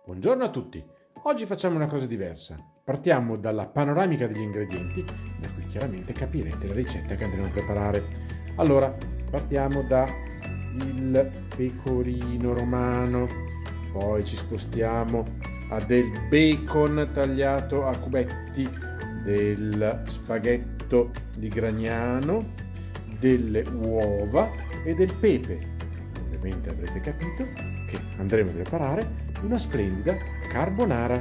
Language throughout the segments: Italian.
Buongiorno a tutti! Oggi facciamo una cosa diversa. Partiamo dalla panoramica degli ingredienti, da cui chiaramente capirete la ricetta che andremo a preparare. Allora, partiamo da il pecorino romano, poi ci spostiamo a del bacon tagliato a cubetti, del spaghetto di Gragnano, delle uova e del pepe. Ovviamente avrete capito che andremo a preparare una splendida carbonara.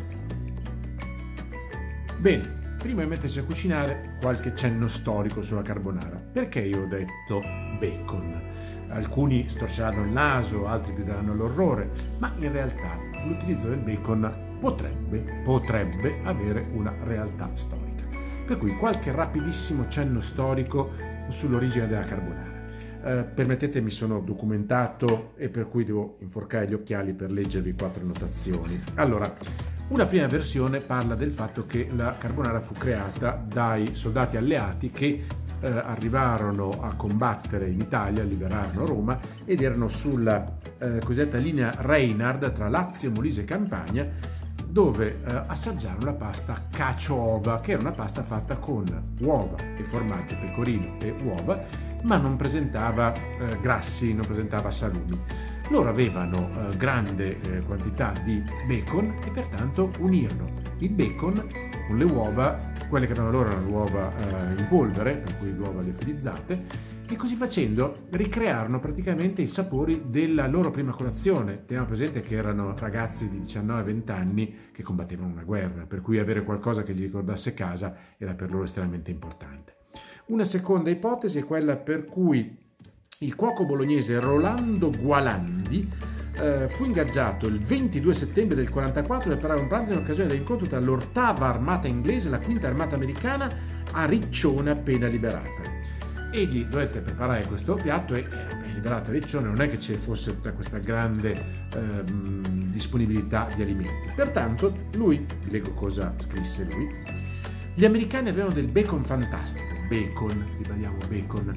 Bene, prima di metterci a cucinare qualche cenno storico sulla carbonara. Perché io ho detto bacon? Alcuni storceranno il naso, altri grideranno all'orrore, ma in realtà l'utilizzo del bacon potrebbe avere una realtà storica. Per cui qualche rapidissimo cenno storico sull'origine della carbonara. Permettetemi, sono documentato e per cui devo inforcare gli occhiali per leggervi 4 notazioni. Allora, una prima versione parla del fatto che la carbonara fu creata dai soldati alleati che arrivarono a combattere in Italia, liberarono Roma ed erano sulla cosiddetta linea Reinhard tra Lazio, Molise e Campania, dove assaggiarono la pasta cacio-ova, che era una pasta fatta con uova e formaggio, pecorino e uova, ma non presentava grassi, non presentava salumi. Loro avevano grande quantità di bacon e pertanto unirono il bacon con le uova, quelle che avevano loro erano uova in polvere, per cui uova liofilizzate, e così facendo ricrearono praticamente i sapori della loro prima colazione. Teniamo presente che erano ragazzi di 19-20 anni che combattevano una guerra, per cui avere qualcosa che gli ricordasse casa era per loro estremamente importante. Una seconda ipotesi è quella per cui il cuoco bolognese Rolando Gualandi fu ingaggiato il 22 settembre del 44 per preparare un pranzo in occasione dell'incontro tra l'8ª armata inglese e la 5ª armata americana a Riccione appena liberata. Egli dovette preparare questo piatto e liberata Riccione non è che ci fosse tutta questa grande disponibilità di alimenti. Pertanto lui, vi leggo cosa scrisse lui: gli americani avevano del bacon fantastico, bacon, ribadiamo bacon,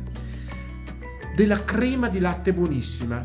della crema di latte buonissima,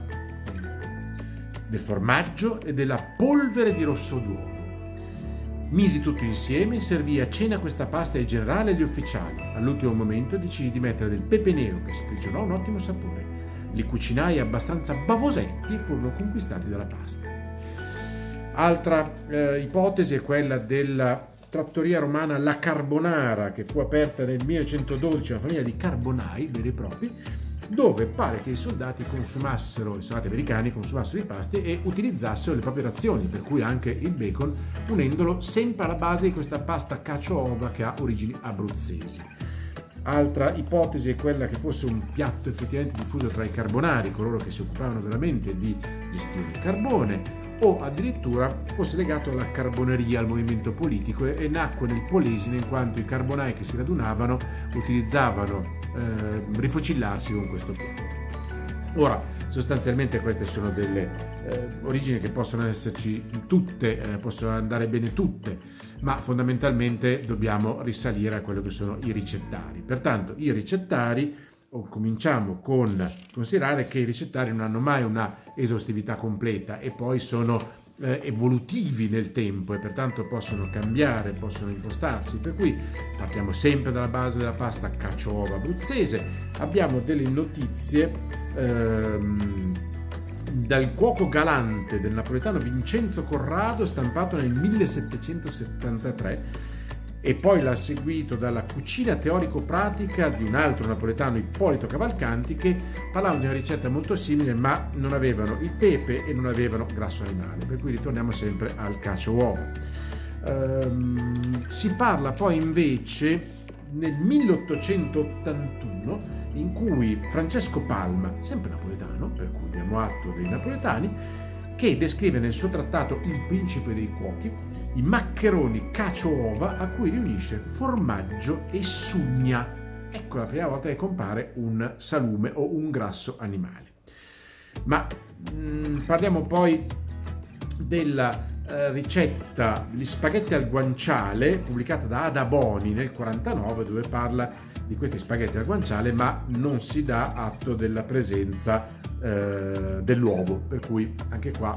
del formaggio e della polvere di rosso d'uovo. Misi tutto insieme, servì a cena questa pasta ai generali e agli ufficiali. All'ultimo momento decisi di mettere del pepe nero che sprigionò un ottimo sapore. Li cucinai abbastanza bavosetti e furono conquistati dalla pasta. Altra ipotesi è quella della trattoria romana La Carbonara, che fu aperta nel 1912 a una famiglia di carbonai veri e propri, dove pare che i soldati americani consumassero i pasti e utilizzassero le proprie razioni, per cui anche il bacon, unendolo sempre alla base di questa pasta cacio-ova che ha origini abruzzesi. Altra ipotesi è quella che fosse un piatto effettivamente diffuso tra i carbonari, coloro che si occupavano veramente di gestire il carbone, o addirittura fosse legato alla carboneria, al movimento politico, e nacque nel Polesine in quanto i carbonai che si radunavano utilizzavano rifocillarsi con questo piatto. Ora, sostanzialmente queste sono delle origini che possono esserci tutte, possono andare bene tutte, ma fondamentalmente dobbiamo risalire a quello che sono i ricettari. Pertanto i ricettari, cominciamo con considerare che i ricettari non hanno mai una esaustività completa e poi sono evolutivi nel tempo e pertanto possono cambiare, possono impostarsi, per cui partiamo sempre dalla base della pasta cacio-ova abruzzese. Abbiamo delle notizie dal cuoco galante del napoletano Vincenzo Corrado, stampato nel 1773, e poi l'ha seguito dalla cucina teorico-pratica di un altro napoletano, Ippolito Cavalcanti, che parlavano di una ricetta molto simile, ma non avevano il pepe e non avevano grasso animale, per cui ritorniamo sempre al cacio-uovo. Si parla poi invece nel 1881, in cui Francesco Palma, sempre napoletano, per cui diamo atto dei napoletani, che descrive nel suo trattato Il principe dei cuochi i maccheroni cacio-ova a cui riunisce formaggio e sugna. Ecco la prima volta che compare un salume o un grasso animale. Ma parliamo poi della ricetta degli spaghetti al guanciale, pubblicata da Ada Boni nel 1949, dove parla di questi spaghetti al guanciale, ma non si dà atto della presenza dell'uovo, per cui anche qua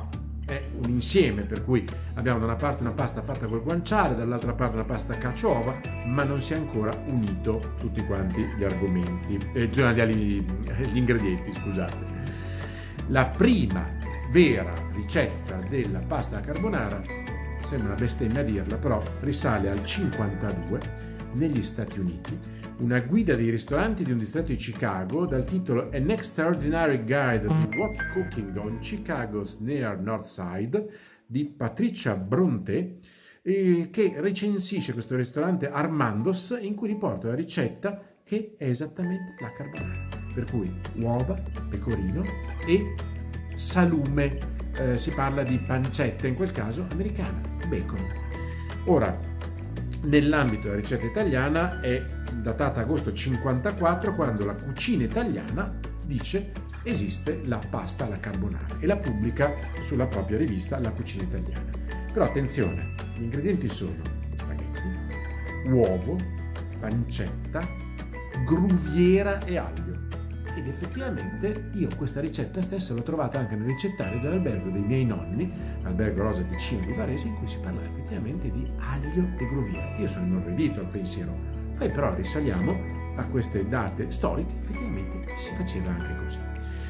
è un insieme, per cui abbiamo da una parte una pasta fatta col guanciale, dall'altra parte una pasta cacio-ova, ma non si è ancora unito tutti quanti gli argomenti, gli ingredienti, scusate. La prima vera ricetta della pasta carbonara, sembra una bestemmia a dirla, però risale al 52 negli Stati Uniti. Una guida dei ristoranti di un distretto di Chicago dal titolo An Extraordinary Guide to What's Cooking on Chicago's Near North Side di Patricia Bronte, che recensisce questo ristorante Armando's, in cui riporta la ricetta che è esattamente la carbonara, per cui uova, pecorino e salume, si parla di pancetta in quel caso americana, bacon. Ora, nell'ambito della ricetta italiana è datata agosto 54, quando la cucina italiana dice esiste la pasta alla carbonara e la pubblica sulla propria rivista La Cucina Italiana. Però attenzione, gli ingredienti sono spaghetti, uovo, pancetta, gruviera e aglio. Ed effettivamente io questa ricetta stessa l'ho trovata anche nel ricettario dell'albergo dei miei nonni, l'albergo Rosa Ticino di Varese, in cui si parla effettivamente di aglio e gruviera. Io sono inorridito al pensiero, poi però risaliamo a queste date storiche, effettivamente si faceva anche così.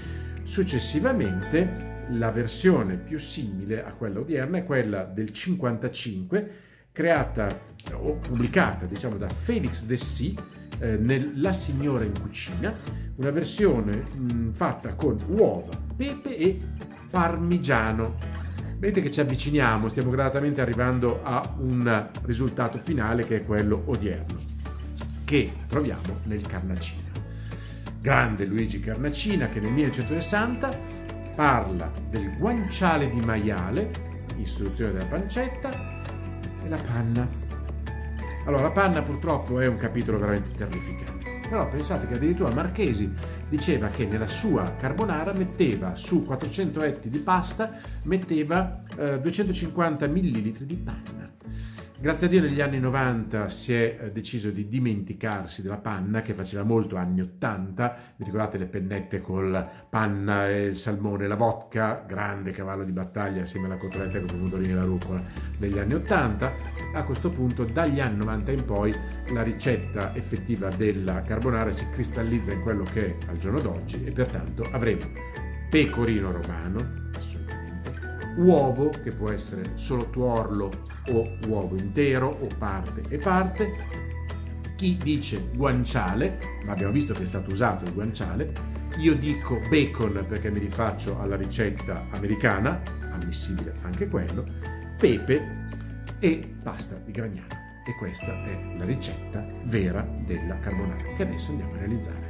Successivamente la versione più simile a quella odierna è quella del 55, creata o pubblicata diciamo da Félix Dessy nella Signora in Cucina, una versione fatta con uova, pepe e parmigiano. Vedete che ci avviciniamo, stiamo gradatamente arrivando a un risultato finale che è quello odierno, che troviamo nel Carnacina. Grande Luigi Carnacina, che nel 1960 parla del guanciale di maiale, istruzione della pancetta e la panna. Allora, la panna purtroppo è un capitolo veramente terrificante, però pensate che addirittura Marchesi diceva che nella sua carbonara metteva su 400 etti di pasta, metteva 250 millilitri di panna. Grazie a Dio negli anni 90 si è deciso di dimenticarsi della panna, che faceva molto anni 80, vi ricordate le pennette col panna e il salmone e la vodka, grande cavallo di battaglia assieme alla cotoletta con i pomodorini e la rucola degli anni 80. A questo punto dagli anni 90 in poi la ricetta effettiva della carbonara si cristallizza in quello che è al giorno d'oggi e pertanto avremo pecorino romano, assolutamente, uovo che può essere solo tuorlo o uovo intero o parte e parte, chi dice guanciale, ma abbiamo visto che è stato usato il guanciale, io dico bacon perché mi rifaccio alla ricetta americana, ammissibile anche quello, pepe e pasta di Gragnano. E questa è la ricetta vera della carbonara che adesso andiamo a realizzare.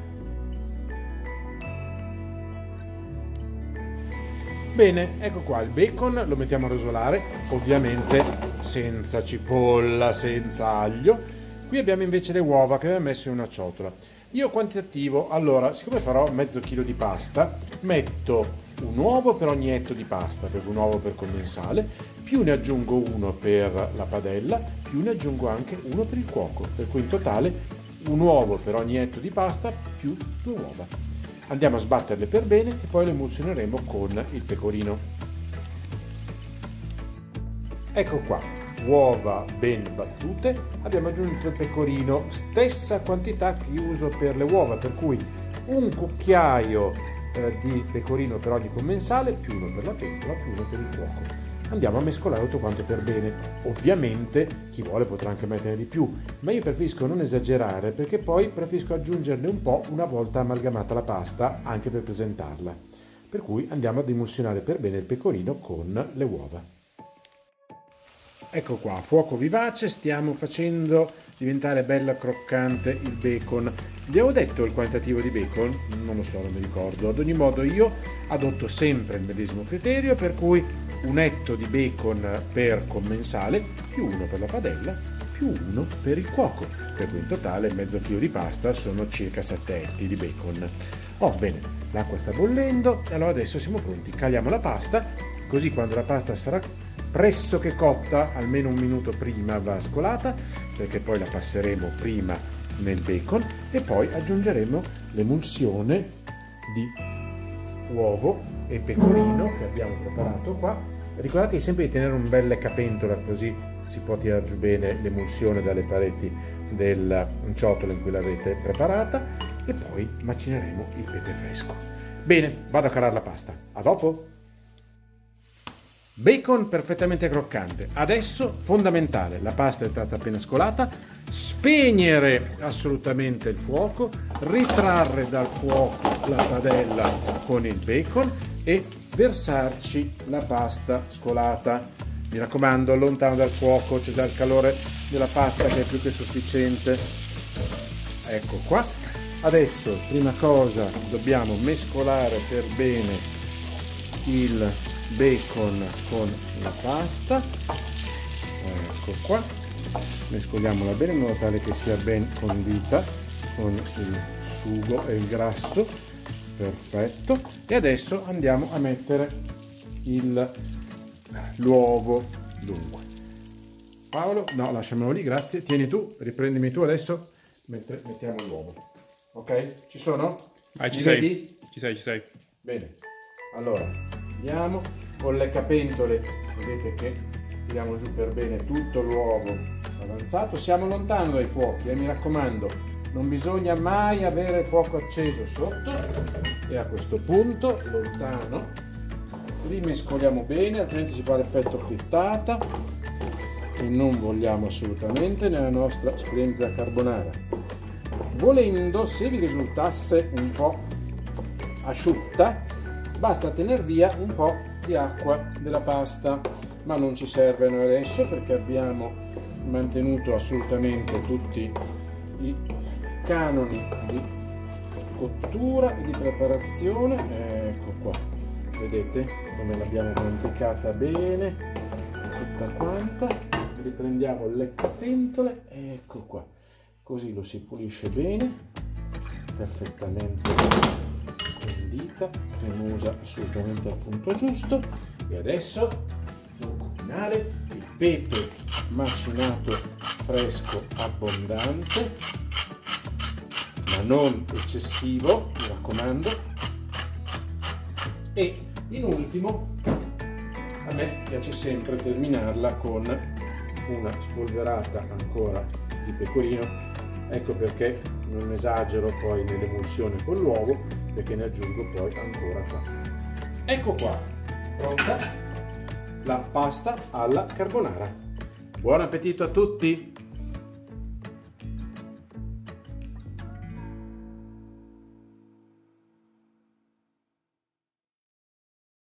Bene, ecco qua il bacon, lo mettiamo a rosolare, ovviamente senza cipolla, senza aglio. Qui abbiamo invece le uova che abbiamo messo in una ciotola. Io quantitativo, allora, siccome farò mezzo chilo di pasta, metto un uovo per ogni etto di pasta, per un uovo per commensale, più ne aggiungo uno per la padella, più ne aggiungo anche uno per il cuoco, per cui in totale un uovo per ogni etto di pasta più 2 uova. Andiamo a sbatterle per bene e poi le emulsioneremo con il pecorino. Ecco qua, uova ben battute, abbiamo aggiunto il pecorino, stessa quantità che uso per le uova, per cui un cucchiaio di pecorino per ogni commensale, più uno per la pentola, più uno per il cuoco. Andiamo a mescolare tutto quanto per bene. Ovviamente chi vuole potrà anche metterne di più, ma io preferisco non esagerare perché poi preferisco aggiungerne un po' una volta amalgamata la pasta, anche per presentarla. Per cui andiamo ad emulsionare per bene il pecorino con le uova. Ecco qua, a fuoco vivace stiamo facendo diventare bella croccante il bacon. Abbiamo detto il quantitativo di bacon? Non lo so, non mi ricordo. Ad ogni modo io adotto sempre il medesimo criterio, per cui un etto di bacon per commensale, più uno per la padella, più uno per il cuoco, per cui in totale mezzo chilo di pasta sono circa 7 etti di bacon. Oh, bene, l'acqua sta bollendo e allora adesso siamo pronti. Caliamo la pasta, così quando la pasta sarà pressoché cotta, almeno un minuto prima va scolata, perché poi la passeremo prima nel bacon e poi aggiungeremo l'emulsione di uovo e pecorino che abbiamo preparato qua Ricordatevi sempre di tenere un bel leccapentola, così si può tirare giù bene l'emulsione dalle pareti del ciotolo in cui l'avete preparata, e poi macineremo il pepe fresco. Bene, vado a calare la pasta. A dopo! Bacon perfettamente croccante. Adesso, fondamentale, la pasta è stata appena scolata, spegnere assolutamente il fuoco, ritrarre dal fuoco la padella con il bacon e versarci la pasta scolata. Mi raccomando, lontano dal fuoco, c'è già il calore della pasta che è più che sufficiente. Ecco qua. Adesso, prima cosa, dobbiamo mescolare per bene il bacon con la pasta. Ecco qua. Mescoliamola bene in modo tale che sia ben condita con il sugo e il grasso. Perfetto. E adesso andiamo a mettere l'uovo. Dunque, Paolo, no, lasciamelo lì, grazie. Tieni tu, riprendimi tu adesso mentre mettiamo l'uovo. Ok? Ci sono? Ci sei. Ci sei. Bene. Allora, andiamo con le lecapentole. Vedete che tiriamo giù per bene tutto l'uovo avanzato. Siamo lontano dai fuochi, mi raccomando. Non bisogna mai avere il fuoco acceso sotto. E a questo punto, lontano, rimescoliamo bene, altrimenti si fa l'effetto frittata e non vogliamo assolutamente nella nostra splendida carbonara. Volendo, se vi risultasse un po' asciutta, basta tener via un po' di acqua della pasta, ma non ci serve noi adesso perché abbiamo mantenuto assolutamente tutti i canoni di cottura e di preparazione. Ecco qua, vedete come l'abbiamo manticata bene tutta quanta. Riprendiamo il leccapentole, ecco qua, così lo si pulisce bene, perfettamente condita, cremosa, assolutamente al punto giusto. E adesso trucco finale, il pepe macinato fresco abbondante, ma non eccessivo, mi raccomando. E in ultimo, a me piace sempre terminarla con una spolverata ancora di pecorino. Ecco perché non esagero poi nell'emulsione con l'uovo, perché ne aggiungo poi ancora qua. Ecco qua, pronta la pasta alla carbonara. Buon appetito a tutti!